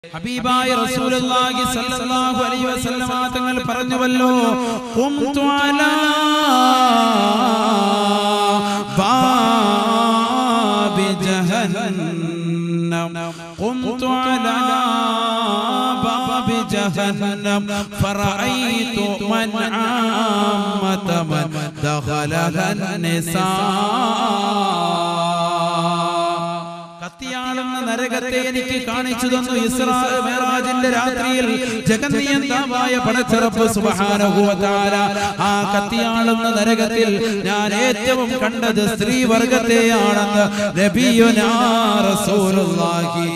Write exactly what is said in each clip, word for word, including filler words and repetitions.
ഹബീബായ റസൂലുള്ളാഹി സ്വല്ലല്ലാഹു അലൈഹി വസല്ലമ തങ്ങൾ പറഞ്ഞുവല്ലോ, ഖുംതു അലാ ബാബി ജഹന്നം ഖുംതു അലാ ബാബി ജഹന്നം ഫറഅയ്തു മൻ ആമത മൻ ദഖലഹൻ നിസാ. കത്തിയാളുന്ന നരകത്തെ എനിക്ക് കാണിച്ചു തന്നു ഇസ്രാ മിഅ്റാജിന്റെ രാത്രിയിൽ ജഗന്നിയന്താവായ പടച്ചറപ്പ് സുബ്ഹാനഹു വ തആല. ആ കത്തിയാളുന്ന നരകത്തിൽ ഞാൻ ഏറ്റവും കണ്ടത് സ്ത്രീവർഗത്തെയാണെന്ന് നബിയുനാ റസൂലുള്ളാഹി.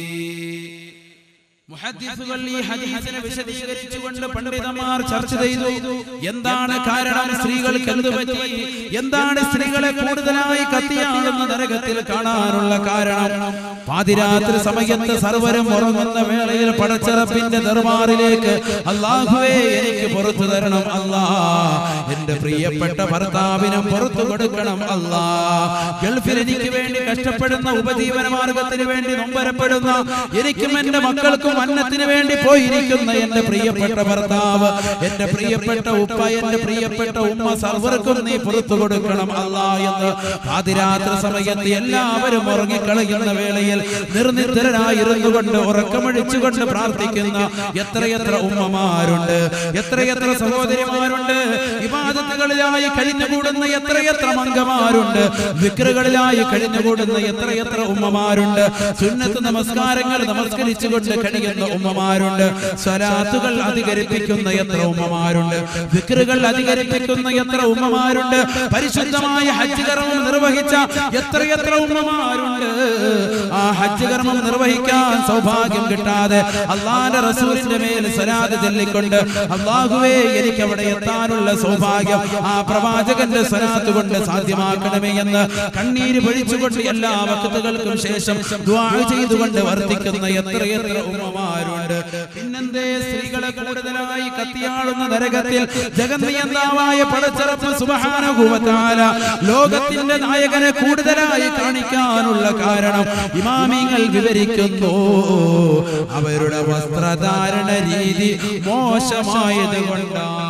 മുഹദ്ദിസുകൾ ഈ ഹദീസിനെ വിശദീകരിച്ചുകൊണ്ട് പണ്ഡിതന്മാർ ചർച്ച ചെയ്തു. എന്താണ് കാരണം? സ്ത്രീകൾക്ക് എന്ത് പറ്റി? എന്താണ് സ്ത്രീകളെ കൂടുതലായി കത്തിയാളുന്ന നരകത്തിൽ കാണാനുള്ള കാരണം? പാതിരാത്രി സമയത്ത് സർവരും ഉറങ്ങുന്ന വേളയിൽ പടച്ചറപ്പിന്റെ ദർബാറിലേക്ക് അല്ലാഹുവേ എനിക്ക് പുറത്തു തരണം അല്ലാ, എന്റെ പ്രിയപ്പെട്ട ഭർത്താവിനും പുറത്തു കൊടുക്കണം അല്ലാ, ഗൾഫിൽ എനിക്ക് വേണ്ടി കഷ്ടപ്പെടുന്ന ഉപജീവന മാർഗത്തിന് വേണ്ടി നൊമ്പരപ്പെടുന്ന എനിക്കും എന്റെ മക്കൾക്കും അന്നത്തിന് വേണ്ടി പോയിരിക്കുന്ന എന്റെ പ്രിയപ്പെട്ട ഭർത്താവ്, എന്റെ പ്രിയപ്പെട്ട ഉപ്പ, എന്റെ പ്രിയപ്പെട്ട ഉമ്മ, സർവർക്കും നീ പുറത്തു കൊടുക്കണം അല്ലാ എന്ന് പാതിരാത്രി സമയത്ത് എല്ലാവരും ഉറങ്ങിക്കളയുന്ന വേളയിൽ നിർനിദ്രരായിരുന്നു കൊണ്ട് ഉറക്കമഴിച്ചുകൊണ്ട് പ്രാർത്ഥിക്കുന്ന എത്രയെത്ര ഉമ്മമാരുണ്ട്, എത്രയെത്ര സഹോദരിമാരുണ്ട്. ഇബാദത്തുകളിലായി കഴിഞ്ഞുകൂടുന്ന എത്രയെത്ര മംഗമാരുണ്ട്, വിക്റുകളിലായി കഴിഞ്ഞുകൂടുന്ന എത്രയെത്ര ഉമ്മമാരുണ്ട്, സുന്നത്ത് നമസ്കാരങ്ങൾ നമസ്കരിച്ചുകൊണ്ട് കഴിയുന്ന ഉമ്മമാരുണ്ട്, സ്വലാത്തുകൾ അധികരിപ്പിക്കുന്ന എത്ര ഉമ്മമാരുണ്ട്, വിക്റുകൾ അധികരിപ്പിക്കുന്ന എത്ര ഉമ്മമാരുണ്ട്, പരിശുദ്ധമായ ഹജ്ജ് കർമ്മം നിർവഹിച്ച എത്രയെത്ര ഉമ്മമാരുണ്ട്. ആ ഹജ്ജ് കർമ്മം നിർവഹിക്കാൻ സൗഭാഗ്യം കിട്ടാതെ അല്ലാഹുവിന്റെ റസൂലിന്റെ മേൽ സ്വലാത്ത് ചൊല്ലിക്കൊണ്ട് അല്ലാഹുവേ എനിക്ക് അവിടെ എത്താനുള്ള സൗഭാഗ്യം ആ പ്രവാചകന്റെ സ്വലാത്ത് കൊണ്ട് സാധ്യമാക്കണമേ എന്ന് കണ്ണീര് പൊഴിച്ചുകൊണ്ട് എല്ലാ വഖ്തുകൾക്കും ശേഷം ദുആ ചെയ്തുകൊണ്ട് വർദ്ധിക്കുന്ന എത്രയെത്ര ഉമ്മമാരുണ്ട്. പിന്നെന്തേ സ്ത്രീകളെ കൂടുതലായി കത്തിയാളുന്ന നരകത്തിൽ ജഗന്നിയന്താവായ പടച്ചറപ്പ് സുബ്ഹാനഹു വ തആല ലോകത്തിന്റെ നായകനെ കൂടുതലായി കാണിക്കാനുള്ള കാരണം ഇമാമിങ്ങൾ വിവരിക്കുന്നു. അവരുടെ വസ്ത്രധാരണ രീതി മോശമായത് കൊണ്ടാണ്.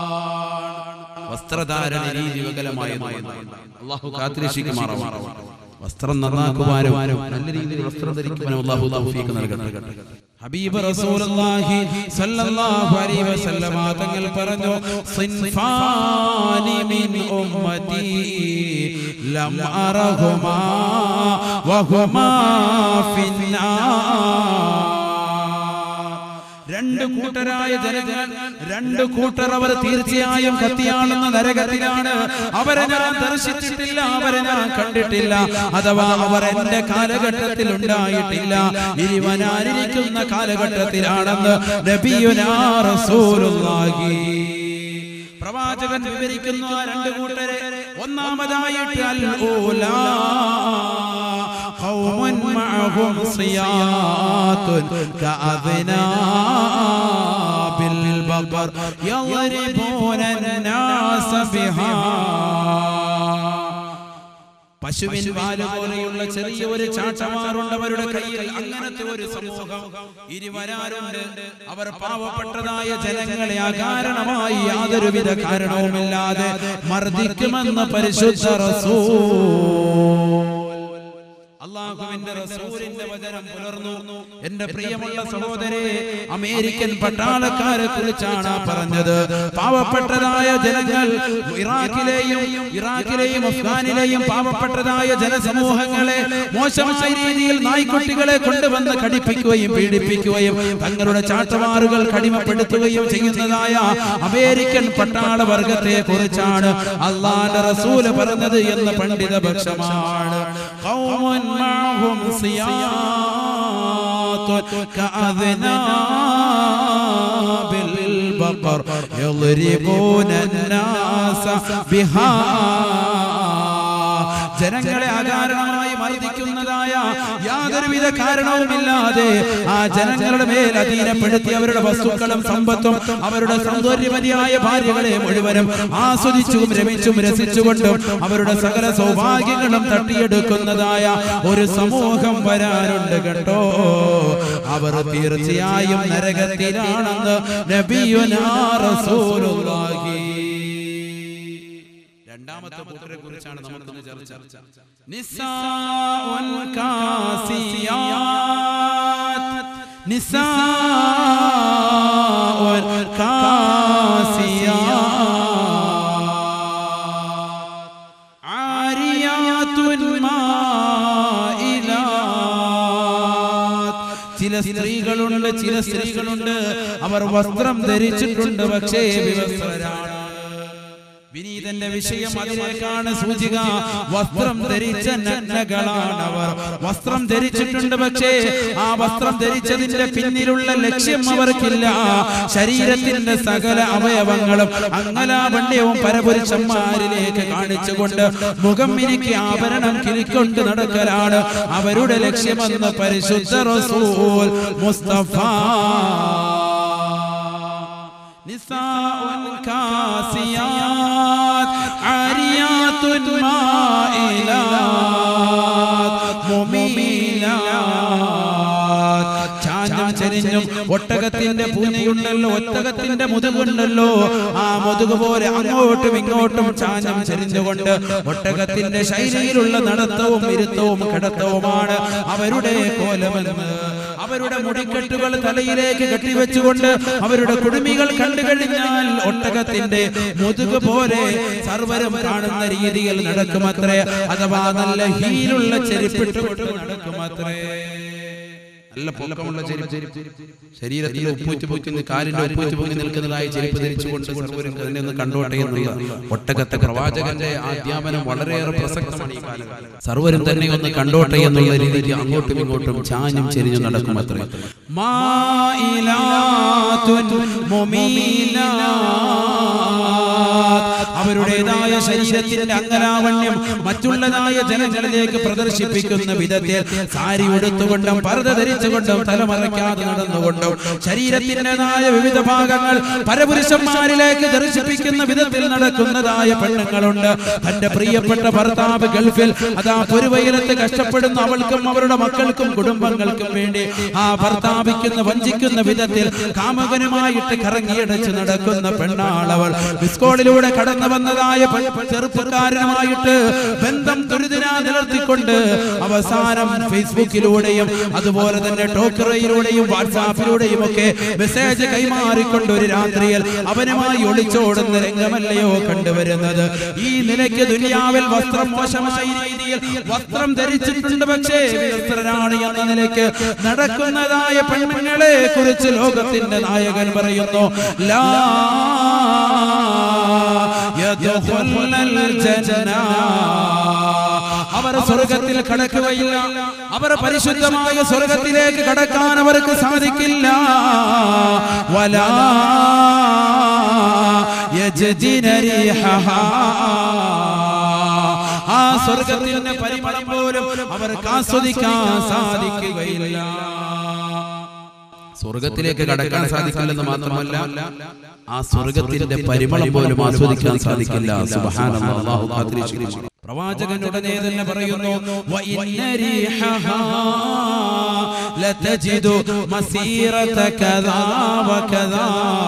വസ്ത്രധാരണ രീതി വികലമായതുകൊണ്ടാണ്. അല്ലാഹു കാത്തിരക്ഷിക്കുമാറാവട്ടെ. വസ്ത്രം നന്നാക്കുവാനും നല്ല രീതിയിൽ വസ്ത്രം ധരിക്കുവാനും അല്ലാഹു തൗഫീഖ് നൽകട്ടെ. ഹബീബ് റസൂലുള്ളാഹി സ്വല്ലല്ലാഹു അലൈഹി വസല്ലമ തങ്ങൾ പറഞ്ഞു, സിൻഫാനി മിൻ ഉമ്മതി ലം അറഹുമാ വഹുമാ ഫിന്നാർ. രണ്ട് കൂട്ടരായ ജനങ്ങൾ, രണ്ട് കൂട്ടർ അവർ തീർച്ചയായും കത്തിയാളുന്ന നരകത്തിലാണ്. അവരെ ഞാൻ ദർശിച്ചിട്ടില്ല, അവരെ ഞാൻ കണ്ടിട്ടില്ല, അഥവാ അവർ എന്റെ കാലഘട്ടത്തിൽ ഉണ്ടായിട്ടില്ല, ഇനി വരാനിരിക്കുന്ന കാലഘട്ടത്തിലാണെന്ന് നബിയുനാ റസൂലുള്ളാഹി. പ്രവാചകൻ വിവരിക്കുന്നു ആ രണ്ട് കൂട്ടരെ. ഒന്നാമതായിട്ട് അൽ ഊലാ ഖൗമുൻ മഅഹും സിയാത്തുൻ കഅദ്നാബിൽ ബഖർ യദ്രിബൂന الناس ബിഹാ. പശുവിൻ വാല് പോലെയുള്ള ചെറിയ ഒരു ചാട്ടമാറുണ്ട് അവരുടെ കയ്യിൽ. അങ്ങനത്തെ ഒരു സമൂഹം ഇനി വരാറുണ്ട്. അവർ പാവപ്പെട്ടതായ ജനങ്ങളെ അകാരണമായി യാതൊരുവിധ കാരണവുമില്ലാതെ മർദ്ദിക്കുമെന്ന് പരിശുദ്ധ റസൂൽ. അല്ലാഹുവിന്റെ റസൂലിന്റെ വചനം പുലർന്നു. എന്റെ പ്രിയമുള്ള സഹോദരേ, അമേരിക്കൻ പട്ടാളക്കാരെ കുറിച്ചാണ് പറഞ്ഞത്. പാവപ്പെട്ടതായ ജനങ്ങൾ, ഇറാഖിലെയും ഇറാഖിലെയും അഫ്ഗാനിലെയും പാവപ്പെട്ടതായ ജനസമൂഹങ്ങളെ മോശമായ രീതിയിൽ നായ്ക്കുട്ടികളെ കൊണ്ടുവന്ന് കടിപ്പിക്കുകയും പീഡിപ്പിക്കുകയും തങ്ങളുടെ ചാട്ടമാറുകൾ കടിമപ്പെടുത്തുകയും ചെയ്യുന്നതായ അമേരിക്കൻ പട്ടാള വർഗത്തെ കുറിച്ചാണ് അല്ലാഹുവിന്റെ റസൂൽ പറഞ്ഞത് എന്ന് പണ്ഡിത പക്ഷമാണ്. معهم صياط كأذناب البقر يضربون الناس بها. ജനങ്ങളെ അകാരണമായി മർദ്ദിക്കുന്നതായ യാതൊരു യാതൊരുവിധ കാരണവുമില്ലാതെ ആ ജനങ്ങളുടെ മേൽ അധീനപ്പെടുത്തി അവരുടെ വസ്തുക്കളും സമ്പത്തും അവരുടെ സൗന്ദര്യമതിയായ ഭാര്യകളെ മുഴുവനും ആസ്വദിച്ചും രമിച്ചും രസിച്ചുകൊണ്ടും അവരുടെ സകല സൗഭാഗ്യങ്ങളും തട്ടിയെടുക്കുന്നതായ ഒരു സമൂഹം വരാനുണ്ട് കേട്ടോ. അവർ തീർച്ചയായും നരകത്തിലാണെന്ന് നബിയുനാ റസൂലുള്ളാഹി. രണ്ടാമത്തെ കൂട്ടരെ കുറിച്ചാണ് നമുക്ക് ചർച്ച. നിസാഉൻ കാസിയാത്, നിസാഉൻ കാസിയാത്, ആരിയാതുൻ മായിലാത്. ചില സ്ത്രീകളുണ്ട് ചില സ്ത്രീകളുണ്ട് അവർ വസ്ത്രം ധരിച്ചിട്ടുണ്ട്, പക്ഷേ വിവസ്ത്രരാണ്. വിനീതന്റെ വിഷയം അതിലേക്കാണ് സൂചിക. വസ്ത്രം ധരിച്ച നഗ്നകളാണവർ. വസ്ത്രം ധരിച്ചിട്ടുണ്ട്, പക്ഷേ ആ വസ്ത്രം ധരിച്ചതിന്റെ പിന്നിലുള്ള ലക്ഷ്യം അവർക്കില്ല. ശരീരത്തിന്റെ സകല അവയവങ്ങളും അംഗലാവണ്യവും പരപുരുഷന്മാരിലേക്ക് കാണിച്ചുകൊണ്ട് മുഖം മിനുക്കി ആഭരണം കിളിക്കൊണ്ട് നടക്കലാണ് അവരുടെ ലക്ഷ്യമെന്ന് പരിശുദ്ധ റസൂൽ മുസ്തഫ. നിസാഉൻ കാസിയാത്, ആരിയാതുൻ മായിലാത്, മുമീലാത്. ചാഞ്ഞും ചെരിഞ്ഞും ഒട്ടകത്തിന്റെ പൂനയുണ്ടല്ലോ, ഒട്ടകത്തിന്റെ മുതുകുണ്ടല്ലോ, ആ മുതുക് പോലെ അങ്ങോട്ടും ഇങ്ങോട്ടും ചാഞ്ഞും ചെരിഞ്ഞുകൊണ്ട് ഒട്ടകത്തിന്റെ ശൈലിയിലുള്ള നടത്തവും ഇരുത്തവും കിടത്തവുമാണ് അവരുടെ കോലമെന്ന്. അവരുടെ മുടിക്കെട്ടുകൾ തലയിലേക്ക് കെട്ടിവെച്ചുകൊണ്ട് അവരുടെ കുടുമികൾ കണ്ടു കഴിഞ്ഞാൽ ഒട്ടകത്തിന്റെ മുതുക് പോലെ സർവരും കാണുന്ന രീതിയിൽ നടക്കുമത്രേ. അഥവാ നല്ല ഹീലുള്ള ചെരുപ്പിട്ടുകൊണ്ട് നടക്കുമത്രേ. നല്ല പൊക്കമുള്ള ചെരുപ്പ്, ശരീരത്തിൽ ഉപ്പൂറ്റി പൊക്കുന്ന കാലിന്റെ ഉപ്പൂറ്റി പൊങ്ങി നിൽക്കുന്നതായ ചെരുപ്പ് ധരിച്ചുകൊണ്ട് സർവരും അതിനെ ഒന്ന് കണ്ടോട്ടെ എന്നുള്ള ഒട്ടകത്തെ പ്രവാചകന്റെ അധ്യാപനം വളരെയേറെ പ്രസക്തമാണ് ഈ കാലം. സർവരും തന്നെ ഒന്ന് കണ്ടോട്ടെ എന്നുള്ള രീതിയിൽ അങ്ങോട്ടും ഇങ്ങോട്ടും ചാഞ്ഞും ചെരിഞ്ഞു നടക്കും അത്രേ. അവരുടേതായ ശരീരത്തിന്റെ അംഗലാവണ്യം മറ്റുള്ളതായ ജനങ്ങളിലേക്ക് പ്രദർശിപ്പിക്കുന്ന വിധത്തിൽ സാരി ഉടുത്തുകൊണ്ടും പർദ്ദ ധരിച്ചുകൊണ്ടും തലമറയ്ക്കാതെ നടന്നുകൊണ്ടും ശരീരത്തിൻ്റെതായ വിവിധ ഭാഗങ്ങൾ പരപുരുഷന്മാരിലേക്ക് ദർശിപ്പിക്കുന്ന വിധത്തിൽ നടക്കുന്നതായ പെണ്ണുങ്ങളുണ്ട്. തന്റെ പ്രിയപ്പെട്ട ഭർത്താവ് ഗൾഫിൽ അതാ പൊരുവയലത്ത് കഷ്ടപ്പെടുന്ന അവൾക്കും അവരുടെ മക്കൾക്കും കുടുംബങ്ങൾക്കും വേണ്ടി ആ ഭർത്താവിക്കുന്ന വഞ്ചിക്കുന്ന വിധത്തിൽ കാമകനുമായിട്ട് കറങ്ങിയടച്ച് നടക്കുന്ന പെണ്ണാളവൾ. മിസ്കോളിലൂടെ കടന്നു വന്നതായ ചെറുപ്പക്കാരനുമായിട്ട് ബന്ധം ദുരിതനാ നിലർത്തിക്കൊണ്ട് അവസാനം ഫേസ്ബുക്കിലൂടെയും അതുപോലെ തന്നെ ടോക്കറയിലൂടെയും വാട്സാപ്പിലൂടെയും ഒക്കെ മെസ്സേജ് കൈമാറിക്കൊണ്ട് ഒരു രാത്രിയിൽ അവനുമായി ഒളിച്ചോടുന്ന രംഗമല്ലയോ കണ്ടുവരുന്നത്. ഈ നിലയ്ക്ക് ദുനിയാവിൽ വസ്ത്രം മോശമായ രീതിയിൽ വസ്ത്രം ധരിച്ചിട്ടുണ്ട്, പക്ഷേ വിവസ്ത്രരാണ് എന്ന നിലയ്ക്ക് നടക്കുന്നതായ പെൺമങ്ങളെ കുറിച്ച് ലോകത്തിന്റെ നായകൻ പറയുന്നു, ലാ യദ്ഖുലുൽ ജന്ന. അവർ സ്വർഗത്തിൽ കടക്കുകയില്ല, അവർ പരിശുദ്ധമായ സ്വർഗത്തിലേക്ക് കടക്കാൻ അവർക്ക് സാധിക്കില്ല. വലാ യജ്ദിന റിഹഹാ. ആ സ്വർഗത്തിന്റെ പരിമളം പോലും അവർക്ക് ആസ്വദിക്കാൻ സാധിക്കുകയില്ല. സ്വർഗത്തിലേക്ക് കടക്കാൻ സാധിക്കില്ലെന്ന് മാത്രമല്ല, ആ സ്വർഗത്തിന്റെ പരിമളം പോലും ആസ്വദിക്കാൻ സാധിക്കില്ല. സുബ്ഹാനല്ലാഹ്, അല്ലാഹു കാത്തിരിക്കുന്നു. പ്രവാചകൻ ഉടനെ തന്നെ പറയുന്നു, വഇന്ന റിഹഹാ ലതജിദു മസീറത കദാ വകദാ.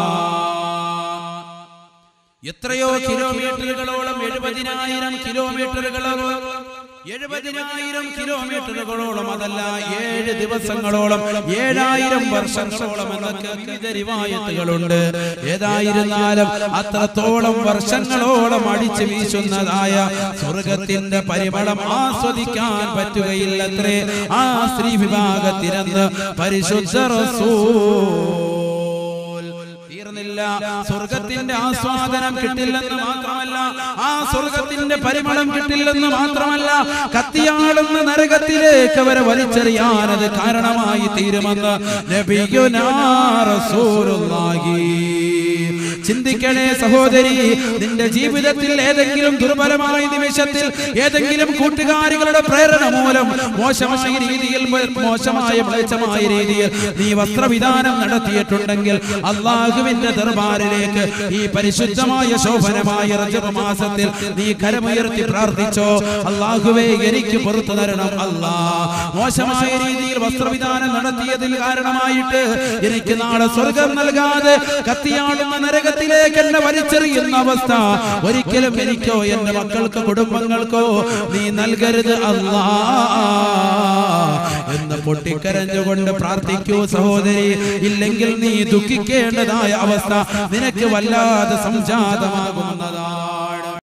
എത്രയോ കിലോമീറ്ററുകളോളം, എഴുപതിനായിരം കിലോമീറ്ററുകളോളം എഴുപതിനായിരം കിലോമീറ്ററുകളോളം, അതല്ല ഏഴ് ദിവസങ്ങളോളം, ഏഴായിരം വർഷങ്ങളോളം എന്നൊക്കെ വിവിധ റിവായത്തുകളുണ്ട്. ഏതായിരുന്നാലും അത്രത്തോളം വർഷങ്ങളോളം അടിച്ചു വീശുന്നതായ സ്വർഗത്തിന്റെ പരിമളം ആസ്വദിക്കാൻ പറ്റുകയില്ലത്രേ ആ സ്ത്രീ വിഭാഗത്തിനെന്ന് പരിശുദ്ധ റസൂൽ. സ്വർഗത്തിന്റെ ആസ്വാദനം കിട്ടില്ലെന്ന് മാത്രമല്ല, ആ സ്വർഗത്തിന്റെ പരിമളം കിട്ടില്ലെന്ന് മാത്രമല്ല, കത്തിയാളുന്ന നരകത്തിലേക്ക് അവരെ വലിച്ചെറിയാൻ അത് കാരണമായി തീരുമെന്ന് നബിയുനാ റസൂലുള്ളാഹി. ചിന്തിക്കണേ സഹോദരി, നിന്റെ ജീവിതത്തിൽ ഏതെങ്കിലും ദുർബലമായ നിമിഷത്തിൽ ഏതെങ്കിലും കൂട്ടുകാരികളുടെ പ്രേരണ മൂലം മോശമായ രീതിയിൽ മോശമായ മ്ലേച്ഛമായ രീതിയിൽ നീ വസ്ത്രവിധാനം നടത്തിയിട്ടുണ്ടെങ്കിൽ അള്ളാഹുവിന്റെ ദർബാറിലേക്ക് ഈ പരിശുദ്ധമായ ശോഭനമായ റജബ് മാസത്തിൽ നീ കരമുയർത്തി പ്രാർത്ഥിച്ചോ, അള്ളാഹുവേ എനിക്ക് പുറത്തു തരണം അല്ലാ. മോശമായ രീതിയിൽ വസ്ത്രവിധാനം നടത്തിയതിൽ കാരണമായിട്ട് എനിക്ക് നാളെ സ്വർഗം നൽകാതെ കത്തിയാടുന്ന നരകത്തിലേക്ക് എന്നെ വലിച്ചെറിയുന്ന അവസ്ഥ ഒരിക്കലും എനിക്കോ എന്റെ മക്കൾക്ക് കുടുംബങ്ങൾക്കോ നീ നൽകരുത് അല്ലാ എന്ന് പൊട്ടിക്കരഞ്ഞുകൊണ്ട് പ്രാർത്ഥിക്കൂ സഹോദരി. ഇല്ലെങ്കിൽ നീ ദുഃഖിക്കേണ്ടതായ അവസ്ഥ നിനക്ക് വല്ലാതെ സംജാതമാകുന്നതാ.